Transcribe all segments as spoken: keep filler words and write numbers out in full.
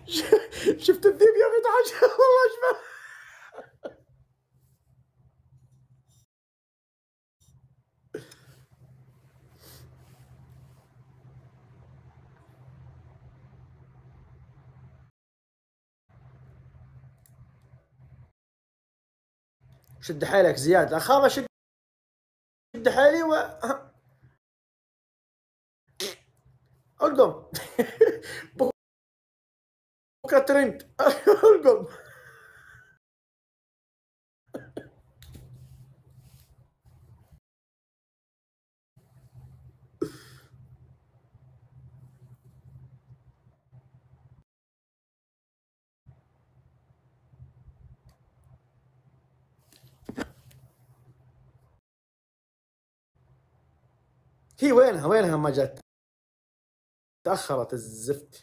شفت الذيب يا اخي تعال والله اشبه. شد حيلك زياد، اخاف اشد حيلي و القم. بكره ترند. القم. هي وينها وينها ما جت، تأخرت الزفت.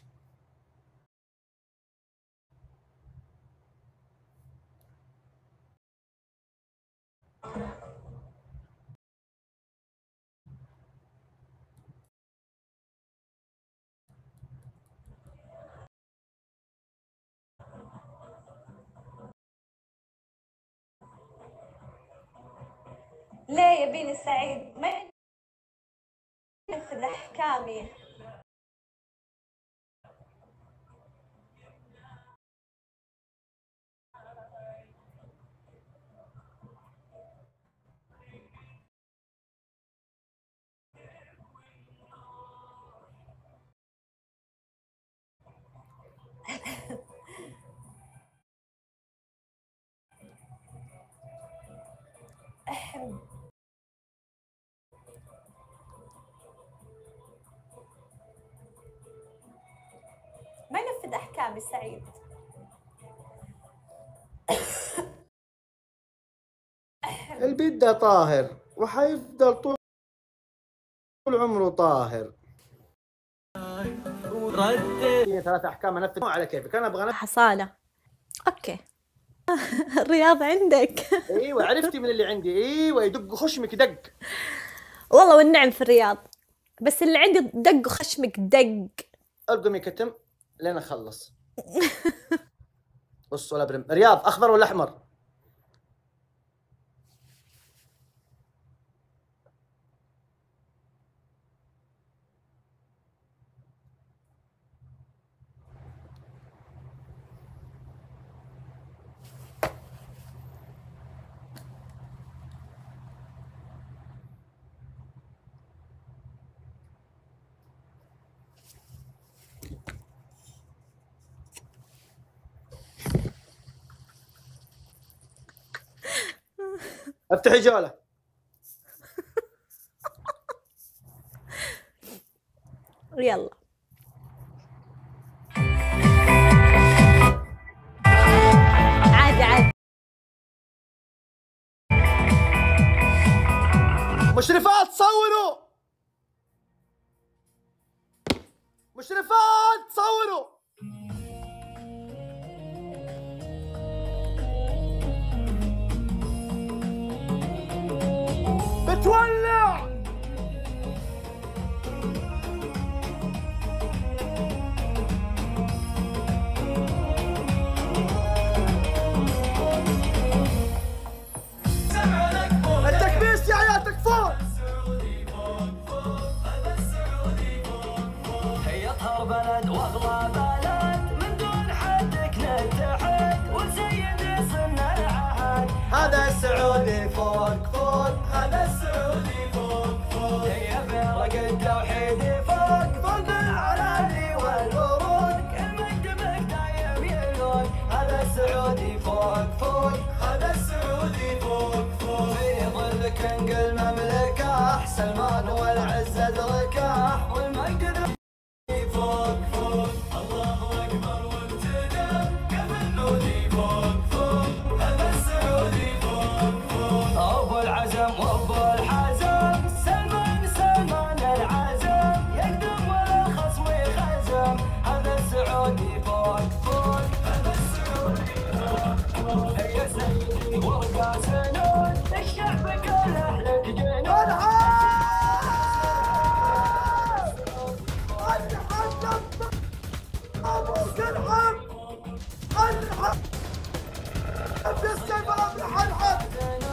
ليه يا بني سعيد ما ينفذ احكامي؟ ما ينفذ احكامي سعيد. البيت ده طاهر وحيفضل طول عمره طاهر. ردي ثلاث احكام انفذ على كيفك، انا ابغى حصالة. اوكي. الرياض عندك. ايوه عرفتي من اللي عندي. ايوه يدق خشمك دق. والله والنعم في الرياض، بس اللي عندي دق خشمك دق. القم يا كتم لين اخلص. بص ولا برم. رياض اخضر ولا احمر؟ افتحي جوله. يلا عادي عادي. مشرفات صوروا، مشرفات صوروا. بتولع. التكبيس يا عيال تكفون. هي اطهر بلد واغلى بلد، من دون حدك نتحد ونسيد صنع العهد. هذا السعودي فوق فوق، هذا السعودي فوق فوق. هي فرق التوحيد فوق فوق الاعلام والورود، المجد بك دايم يلون. هذا السعودي فوق فوق، هذا السعودي فوق فوق. في ظلك انقل المملكه سلمان والعز ادركه، والمجد فوق فوق. الله اكبر وابتدى قبل نودي فوق فوق. هذا السعودي فوق فوق. ابو العزم وابو الحزم سلمان سلمان العزم، يقدم والخصم يخزم. هذا السعودي فوق فوق، هذا السعودي فوق فوق. هي سيدي ورقه سنون، الشعب كله لك جنون. ابوك الحب الحب السيف الأملح الحب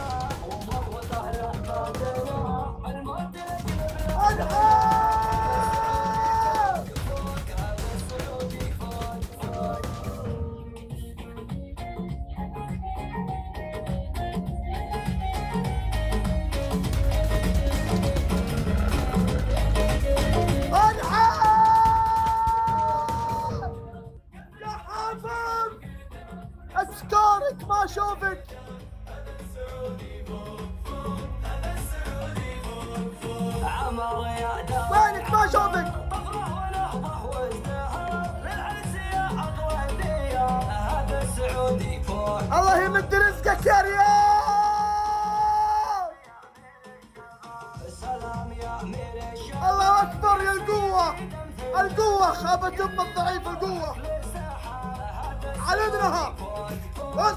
اسكارك ما اشوفك وينك ما اشوفك الله يمد رزقك يا ريال الله اكبر يا القوة القوة خابت ام الضعيف القوة على اذنها بس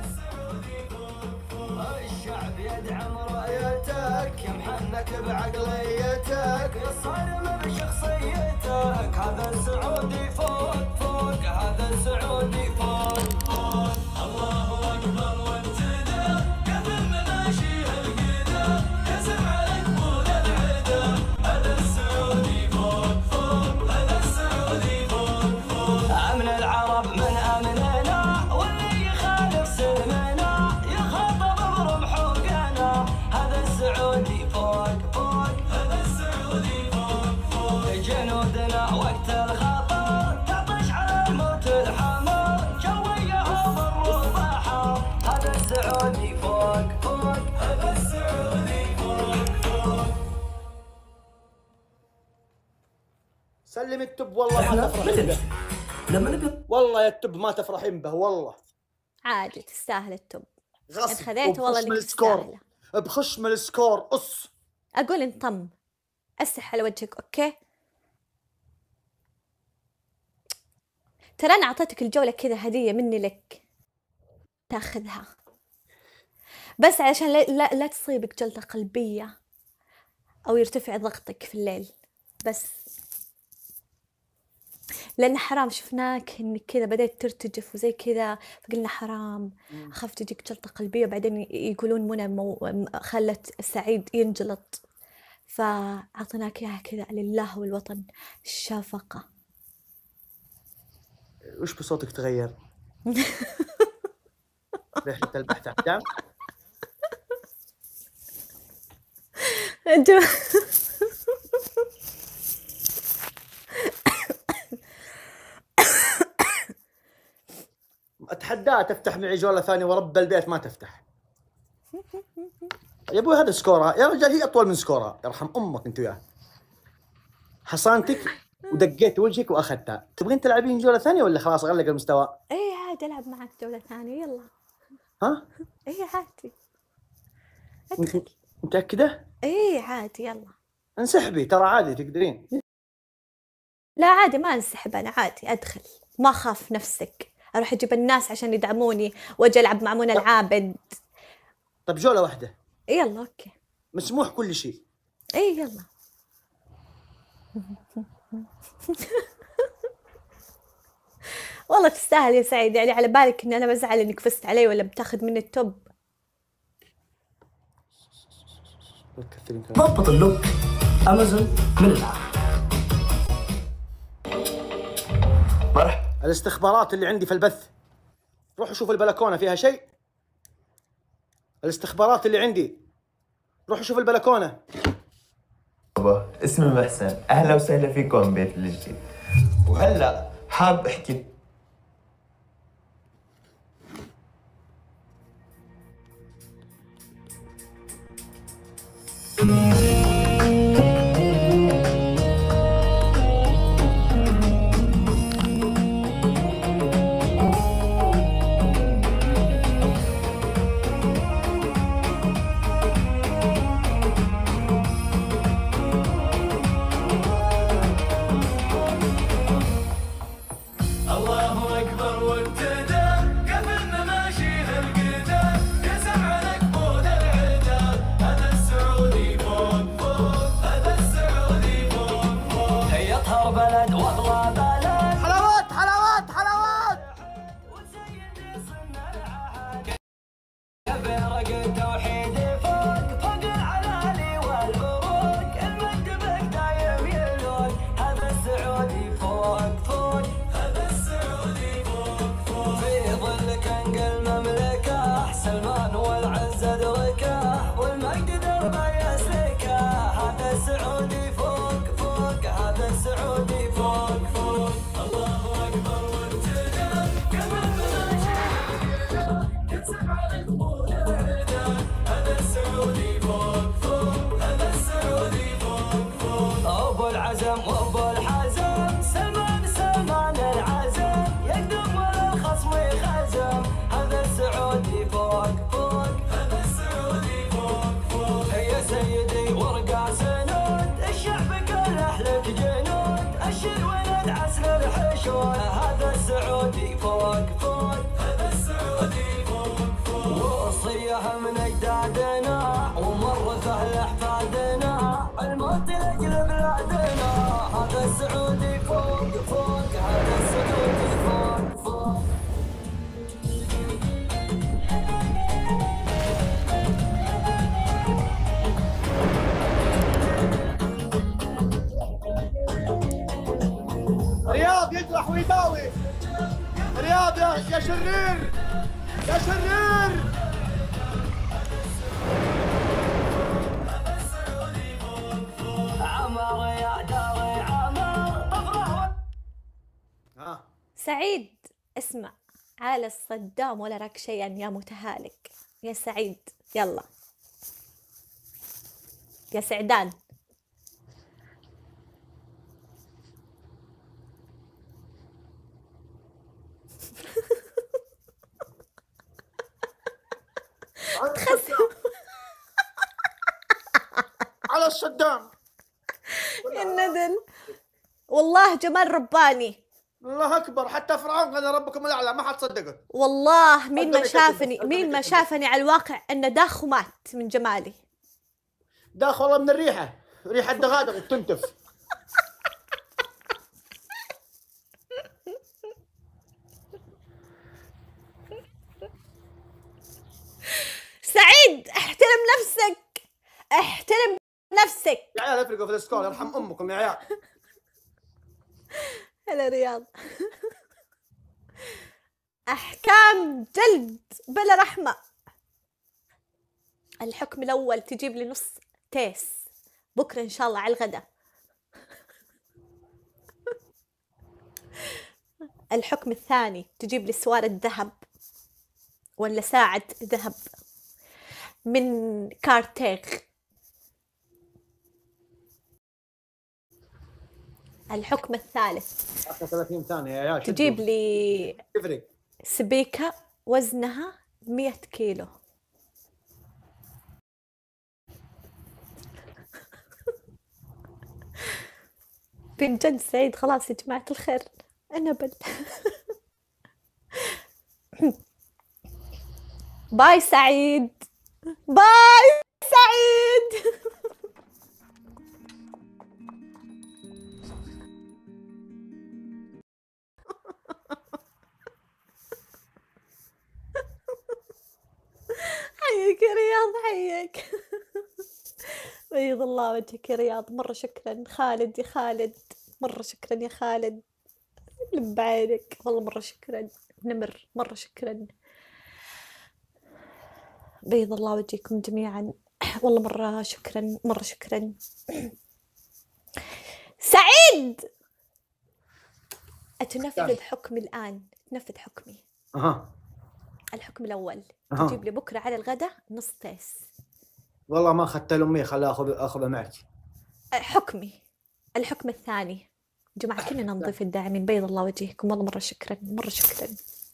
الشعب يدعم رايتك يا محنك بعقليتك يا صارم بشخصيتك هذا السعودي فوق فوق هذا السعودي فوق فوق الله اكبر وابتدى قبل مناشي القدا يزم عليك طول العدا هذا السعودي فوق فوق هذا السعودي فوق فوق امن العرب من امننا واللي يخالف سلمنا يخاطب برمح وقنا هذا السعودي فوق فوق هذا السعودي فوق فوق جنودنا وقت الخطر تعطش على الموت الحمر جويهم الرباحة هذا السعودي فوق فوق هذا السعودي فوق فوق سلم التب والله ما تفرحين به لما نبي والله يا التب ما تفرحين به والله عادي تستاهل التوب. غصب إن خذيت والله وبخشم إنك السكور تستاهله. بخشم السكور قص أقول انطم أسح على وجهك أوكي. ترى أنا أعطيتك الجولة كذا هدية مني لك تاخذها بس علشان لا, لا, لا تصيبك جلطة قلبية أو يرتفع ضغطك في الليل بس لأن حرام شفناك إنك كذا بدأت ترتجف وزي كذا فقلنا حرام أخاف تجيك جلطة قلبية بعدين يقولون منى مو... خلت سعيد ينجلط فأعطيناك إياها كذا لله والوطن الشفقة. وش بصوتك تغير؟ رحلة البحث عن دعم اتحداها تفتح معي جولة ثانية ورب البيت ما تفتح. يا ابوي هذا سكورها يا رجال هي اطول من سكورها يرحم امك انت وياه. حصانتك ودقيت وجهك واخذتها. تبغين تلعبين جولة ثانية ولا خلاص غلق المستوى؟ ايه عادي العب معك جولة ثانية يلا. ها؟ ايه عادي. انت متأكدة؟ ايه عادي يلا. انسحبي ترى عادي تقدرين. لا عادي ما انسحب انا عادي ادخل ما اخاف نفسك اروح اجيب الناس عشان يدعموني واجي العب مع منى العابد. طب جولة واحدة. يلا اوكي. مسموح كل شيء. ايه يلا. والله تستاهل يا سعيد يعني على بالك اني انا بزعل انك فزت علي ولا بتاخذ مني التوب. ضبط اللوك امازون من العاب. مرحبا. الاستخبارات اللي عندي في البث روحوا شوفوا البلكونة فيها شيء. الاستخبارات اللي عندي روحوا شوفوا البلكونة. اسمي محسن، اهلا وسهلا فيكم بيت الجديد. وهلا حاب احكي السعودي فوق فوق هذا السعودي فوق فوق وصية من أجدادنا ومرثه لأحفادنا الموت لأجل بلادنا هذا السعودي فوق فوق هذا السعودي فوق فوق رياض يجرح ويداوي. رياض يا يا شرير يا شرير. عمر يا داري عمر افرح. ها سعيد اسمع، على الصدام ولا راك شيئا يا متهالك يا سعيد. يلا يا سعدان. على الصدام. يا الندل والله جمال رباني. الله اكبر، حتى فرعون قال ربكم الاعلى ما حد صدقه. والله مين ما أقدر شافني أكذب، مين أقدر ما أكذب. شافني على الواقع انه داخ ومات من جمالي. داخ والله من الريحه، ريحه دغادغ تنتف. سعيد احترم نفسك، احترم نفسك. يا عيال افرقوا في السكور، يرحم امكم يا عيال. هلا رياض. احكام جلد بلا رحمة. الحكم الاول تجيب لي نص تيس بكرة ان شاء الله على الغداء. الحكم الثاني تجيب لي سوارة ذهب ولا ساعة ذهب من كارتيغ. الحكم الثالث اخر ثلاثين ثانيه يا عيال. شدوا. تجيب لي تفرق. سبيكة وزنها مية كيلو. بجد سعيد خلاص يا جماعة الخير أنا بل. باي سعيد، باي سعيد. حيك يا رياض حيك. بيض الله وجهك يا رياض، مرة شكرا. خالد يا خالد مرة شكرا يا خالد، لب عينك والله مرة شكرا. نمر مرة شكرا. بيض الله وجهكم جميعا والله مرة شكرا مرة شكرا. سعيد أتنفذ حكمي الآن، تنفذ حكمي. اها الحكم الأول أها. تجيب لي بكرة على الغداء نص تيس. والله ما اخذت لامي، خليها اخذ اخذها معك. حكمي. الحكم الثاني جماعة كلنا نضيف الداعمين، بيض الله وجهكم والله مرة شكرا مرة شكرا.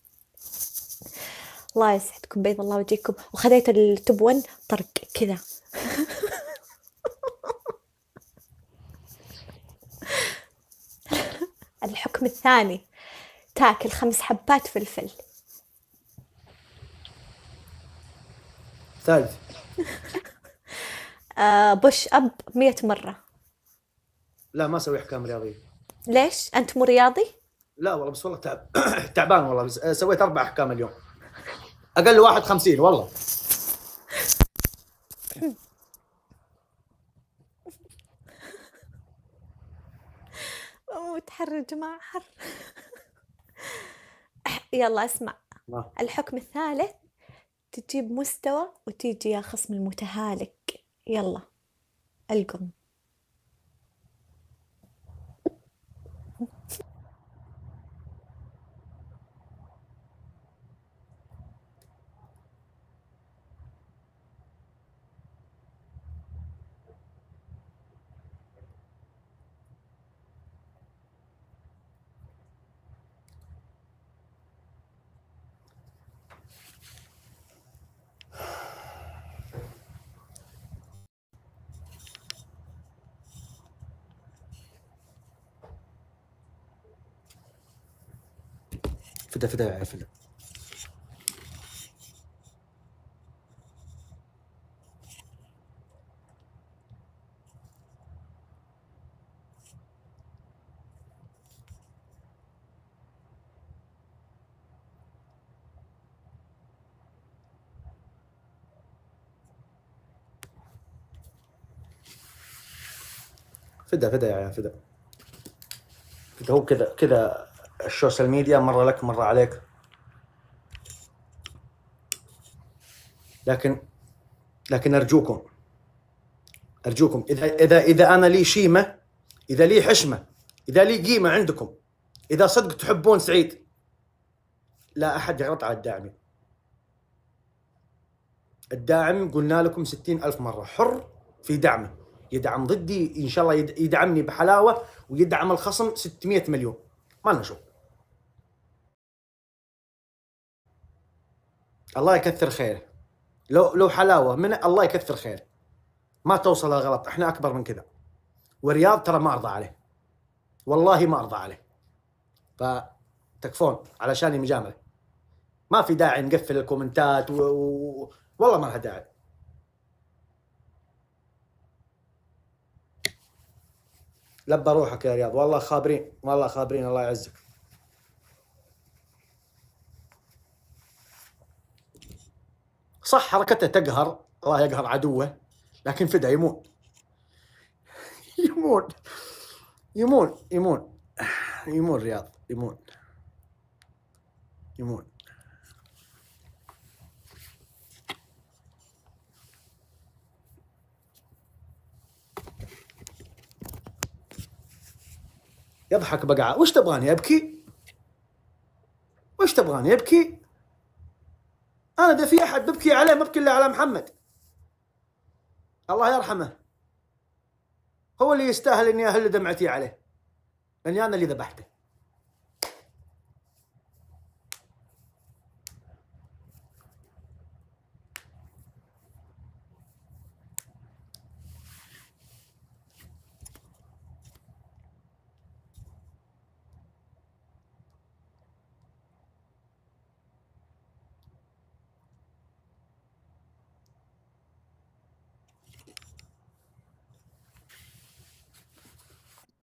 الله يسعدكم بيض الله وجهكم. وخذيت التبون طرق كذا. الحكم الثاني تاكل خمس حبات فلفل. ثالث آه بوش أب مية مرة. لا ما اسوي احكام رياضيه. ليش أنت مو رياضي؟ لا والله بس والله تعب. تعبان والله، بس سويت اربع احكام اليوم. اقل واحد خمسين والله. أموت حر يا جماعة حر. يلا اسمع. ما. الحكم الثالث تجيب مستوى وتيجي يا خصم المتهالك. يلا القم. فدا فدا يا فدا. فدا فدا يا فدا. فدا هو كذا كذا السوشيال ميديا مرة لك مرة عليك. لكن لكن ارجوكم ارجوكم اذا اذا اذا انا لي شيمة، اذا لي حشمة، اذا لي قيمة عندكم، اذا صدق تحبون سعيد، لا احد يغلط على الداعمين. الداعم قلنا لكم ستين ألف مرة حر في دعمه، يدعم ضدي إن شاء الله يدعمني بحلاوة، ويدعم الخصم ستمئة مليون، ما لنا شغل. الله يكثر خيره. لو لو حلاوة من الله يكثر خيره، ما توصل الغلط، احنا أكبر من كذا. ورياض ترى ما أرضى عليه، والله ما أرضى عليه. فتكفون علشان مجاملة، ما في داعي نقفل الكومنتات و... و... والله ما لها داعي. لبى روحك يا رياض، والله خابرين، والله خابرين، الله يعزك. صح حركته تقهر، الله يقهر عدوه، لكن فدا يمون يمون يمون يمون يمون رياض، يمون يمون. يضحك بقعة. وش تبغاني ابكي؟ وش تبغاني ابكي؟ انا اذا في احد ببكي عليه ما ابكي الا على محمد، الله يرحمه، هو اللي يستاهل اني اهل دمعتي عليه، لاني انا اللي ذبحته.